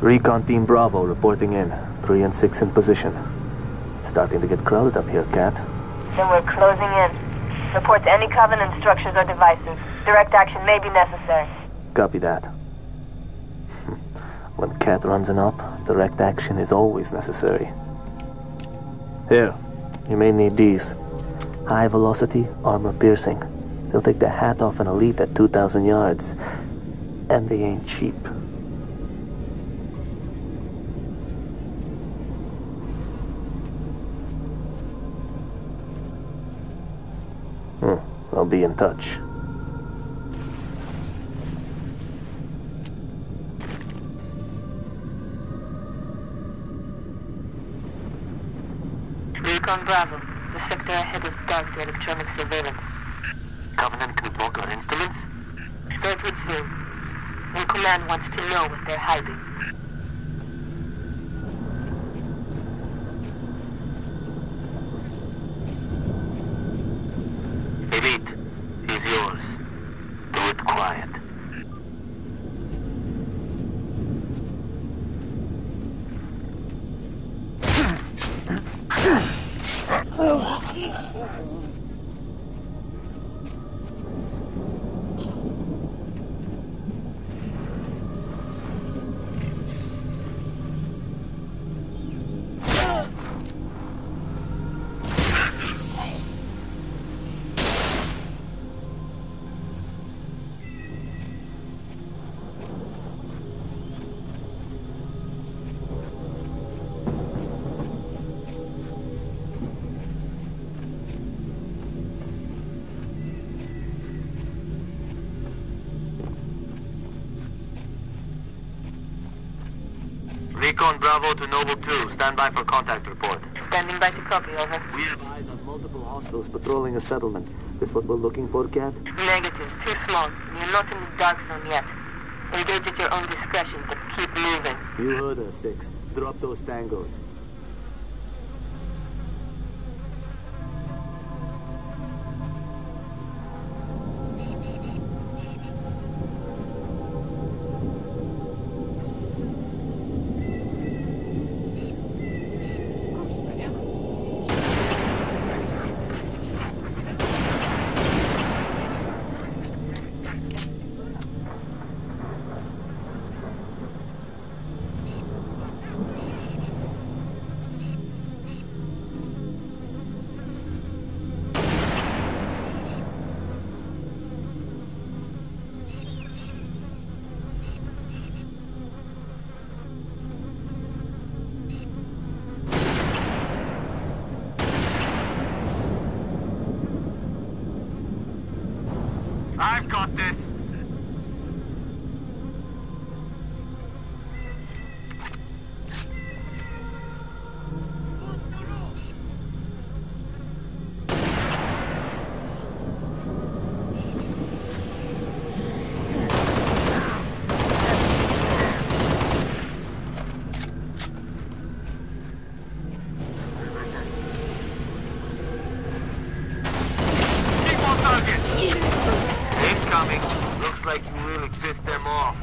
Recon Team Bravo reporting in. 3 and 6 in position. Starting to get crowded up here, Cat. Then we're closing in. Report to any Covenant structures or devices. Direct action may be necessary. Copy that. When Cat runs an op, direct action is always necessary. Here, you may need these. High velocity, armor piercing. They'll take the hat off an elite at 2,000 yards. And they ain't cheap. I'll be in touch. Recon Bravo. The sector ahead is dark to electronic surveillance. Covenant can block our instruments? So it would seem. And Command wants to know what they're hiding. Elite, he's yours. Do it quiet. Recon Bravo to Noble 2. Stand by for contact report. Standing by to copy, over. We have eyes on multiple hostiles patrolling a settlement. This what we're looking for, Cat? Negative. Too small. You're not in the dark zone yet. Engage at your own discretion, but keep moving. You heard us, 6. Drop those tangos. I've got this. Keep on target. Incoming. Looks like you really pissed them off.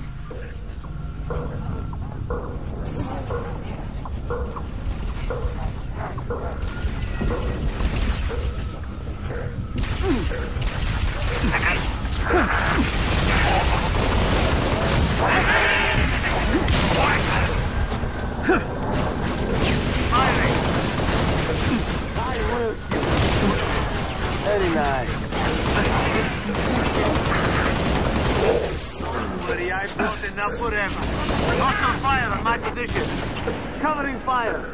Very nice. Buddy, I've got enough forever. Hostile fire on my position. Covering fire.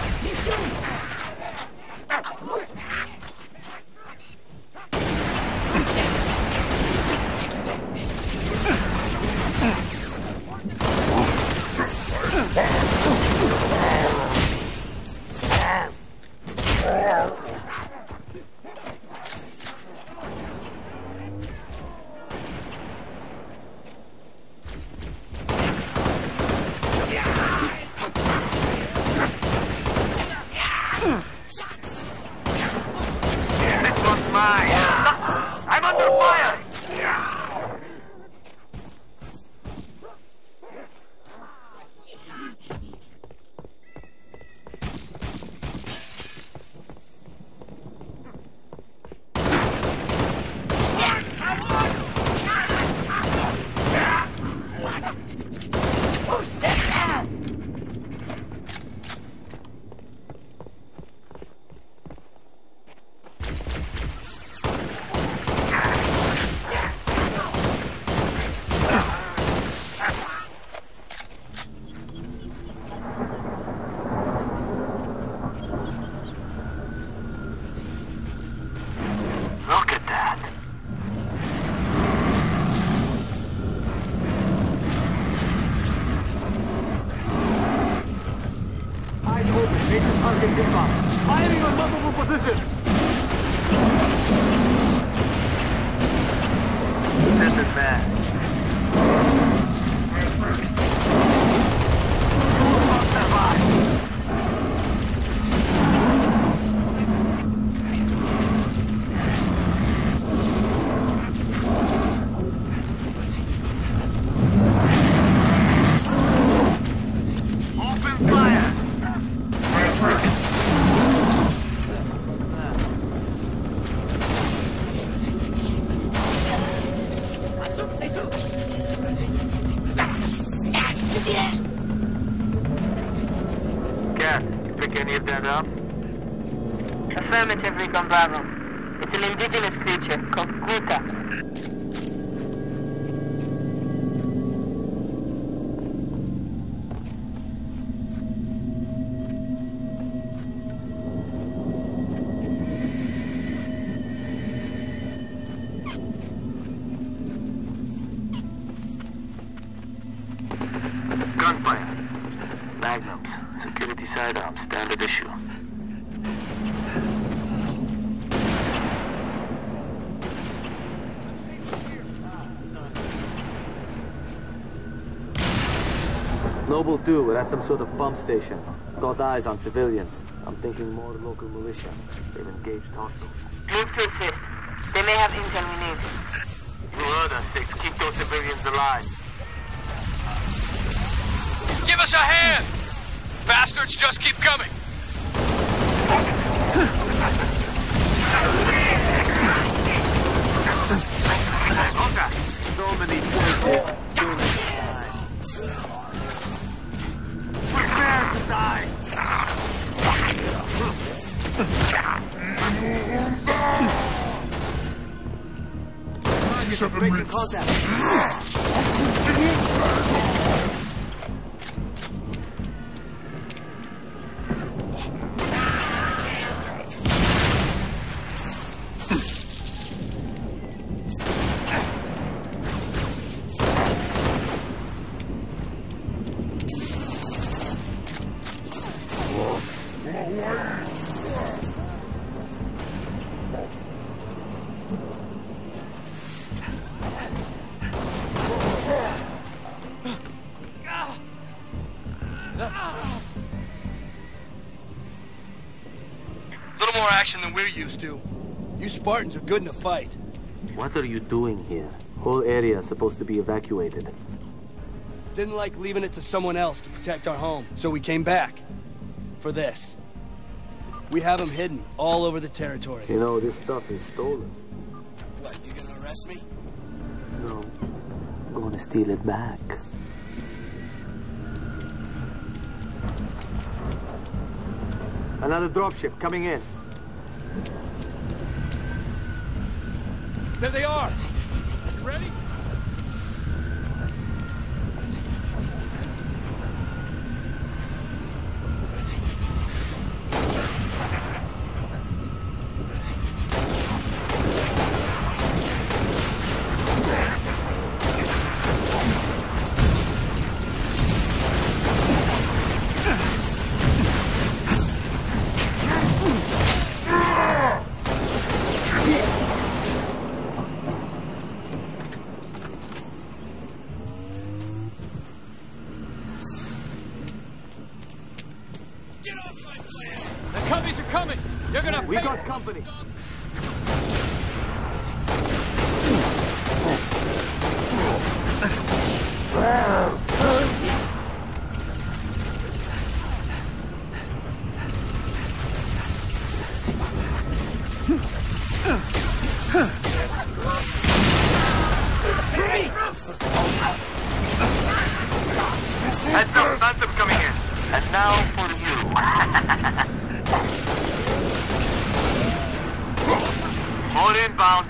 I'm under fire! Look at that. Eyes open, major target inbound. Firing on multiple positions. Send it fast. Open fire! Cat, you pick any of that up? Affirmative, Recon Bravo. It's an indigenous creature called Kuta. Gunfire. Magnums. Security sidearms. Standard issue. Noble 2, we're at some sort of pump station. Got eyes on civilians. I'm thinking more local militia. They've engaged hostiles. Move to assist. They may have intel we need. You heard us, 6. Keep those civilians alive. Give us a hand! Bastards just keep coming! Contact! So many choices, so much time. Prepare to die! Breaking contact! Little more action than we're used to. You Spartans are good in a fight. What are you doing here? Whole area is supposed to be evacuated. Didn't like leaving it to someone else to protect our home, so we came back. For this. We have them hidden all over the territory. You know, this stuff is stolen. What, you gonna arrest me? No, I'm gonna steal it back. Another dropship coming in. There they are! Ready? Coveys are coming! They're gonna We got company! Heads up, Phantom coming in. And now for you. All inbound.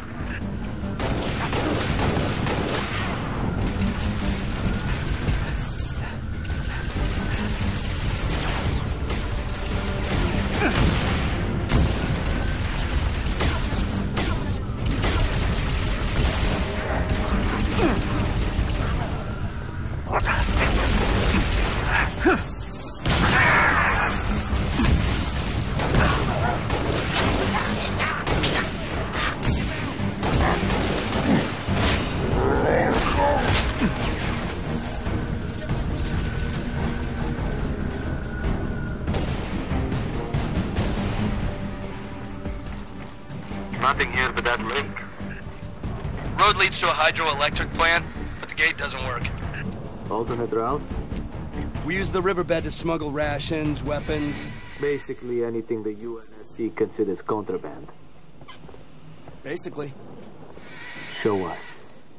Nothing here but that lake. Road leads to a hydroelectric plant, but the gate doesn't work. Alternate route? We use the riverbed to smuggle rations, weapons. Basically anything the UNSC considers contraband. Basically. Show us.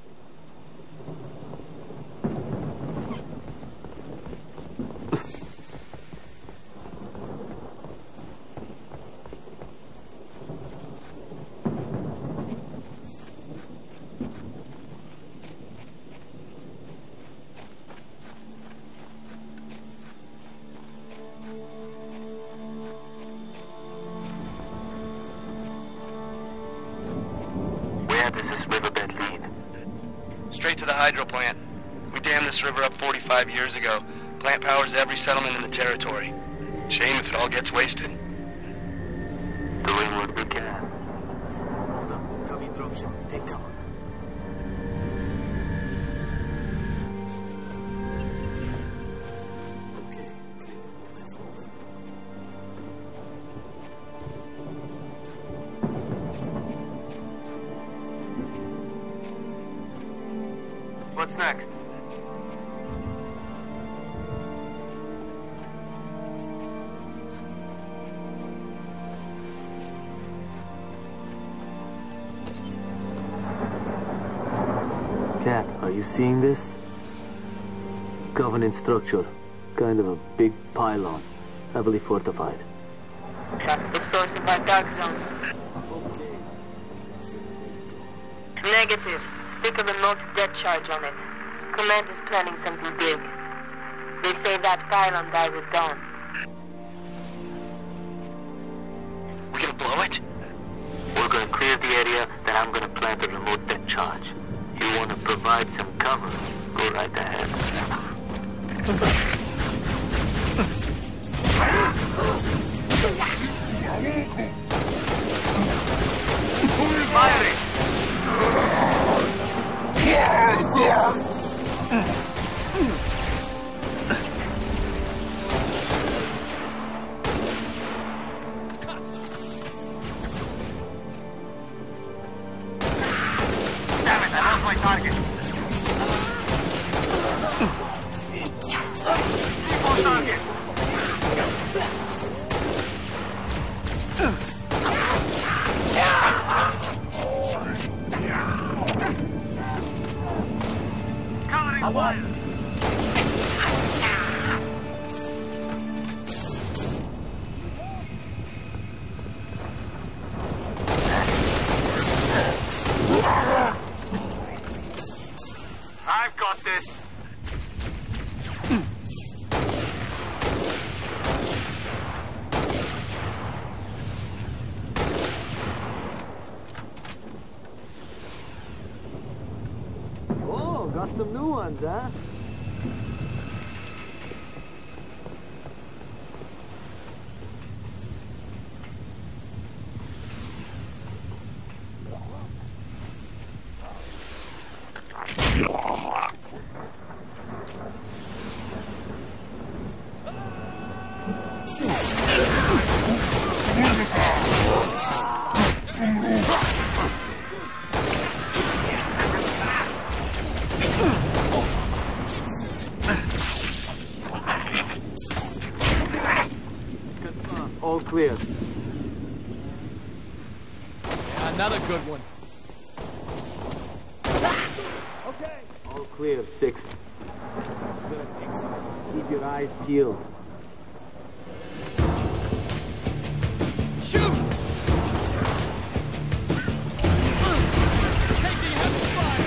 Where does this riverbed lead? Straight to the hydro plant. We dammed this river up 45 years ago. Plant powers every settlement in the territory. Shame if it all gets wasted. Doing what we can. Hold up. Covey dropship. Take cover. Okay, clear. Let's move. What's next? Cat, are you seeing this? Covenant structure. Kind of a big pylon. Heavily fortified. That's the source of our dark zone. Okay. Negative. Stick a remote dead charge on it. Command is planning something big. They say that pylon dies at dawn. We gonna blow it? We're gonna clear the area, then I'm gonna plant a remote dead charge. You wanna provide some cover? Go right ahead. Firing! Damn it, I lost my target. Keep on target. Covering fire. I've got this. Oh, got some new ones, huh? All clear. Yeah, another good one. Okay. All clear, 6. Keep your eyes peeled. Shoot! Taking heavy fire!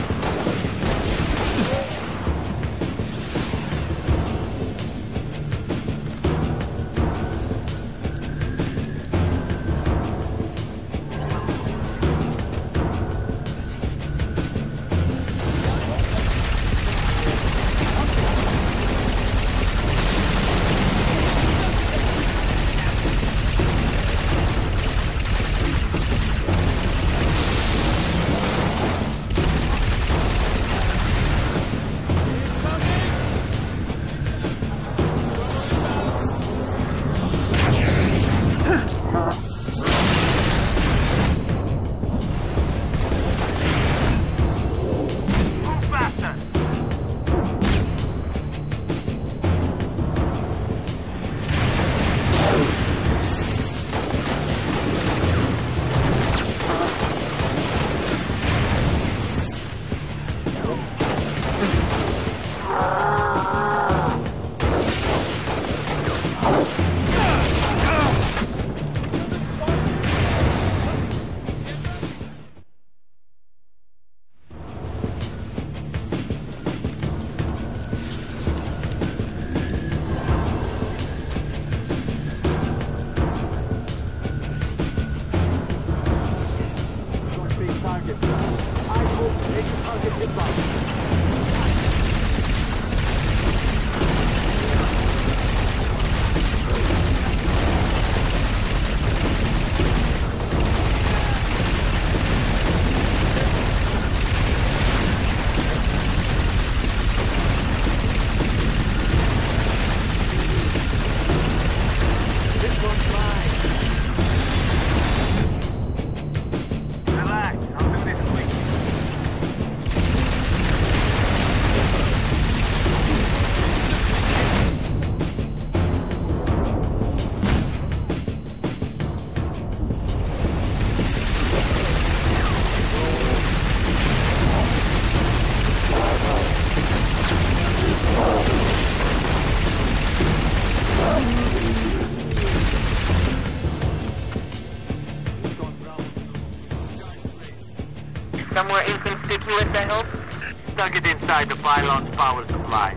Somewhere inconspicuous, I hope? Snug it inside the pylon's power supply.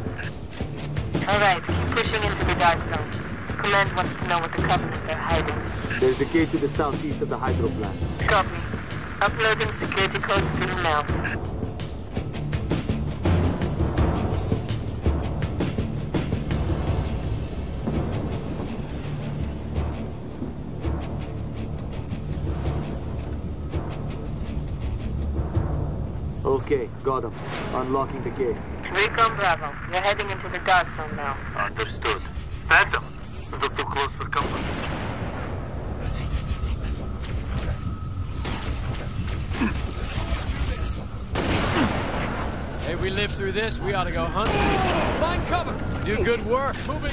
Alright, keep pushing into the dark zone. Command wants to know what the Covenant are hiding. There's a gate to the southeast of the hydro plant. Copy. Uploading security codes to him now. Okay, got him. Unlocking the gate. Recon Bravo, you're heading into the dark zone now. Understood. Phantom, a little too close for comfort. Hey, we live through this, we ought to go hunting. Find cover! Do good work, moving!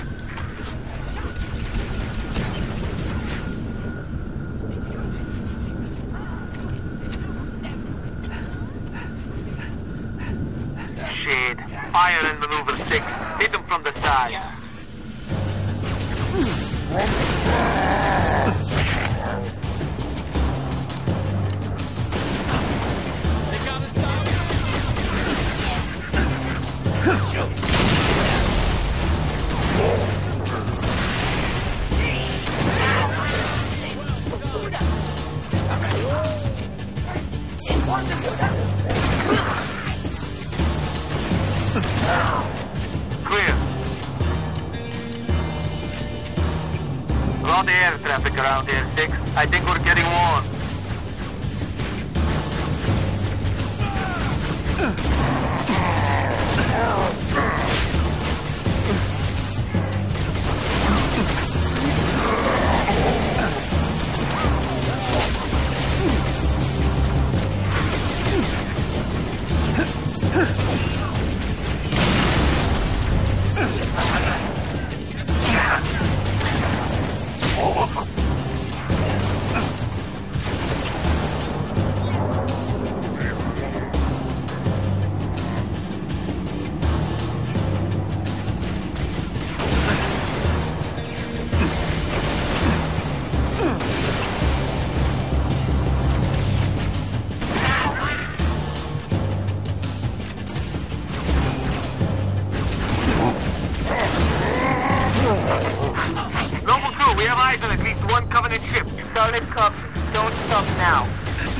Shade. Fire and maneuver 6. Hit them from the side. They got us down! Shoot! Clear. A lot of air traffic around here, 6. I think we're getting warm. eyes on at least one Covenant ship. Solid copy. Don't stop now.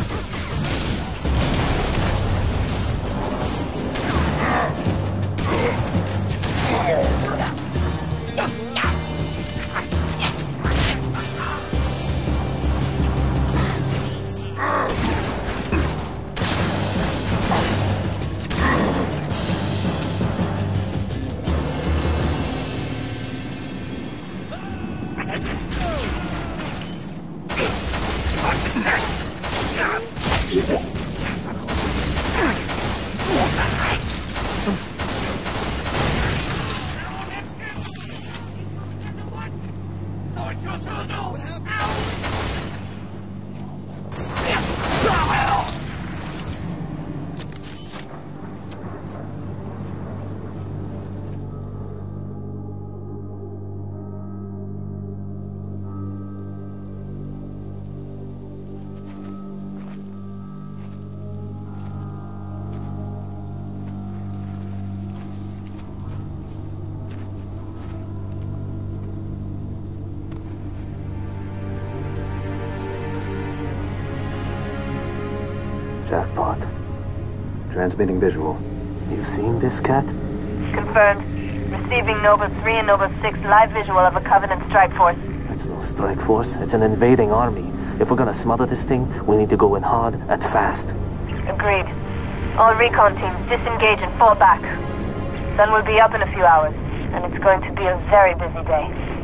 Jackpot. Transmitting visual. You've seen this, Cat? Confirmed. Receiving Nova 3 and Nova 6 live visual of a Covenant strike force. It's no strike force. It's an invading army. If we're gonna smother this thing, we need to go in hard and fast. Agreed. All recon teams disengage and fall back. Sun will be up in a few hours, and it's going to be a very busy day.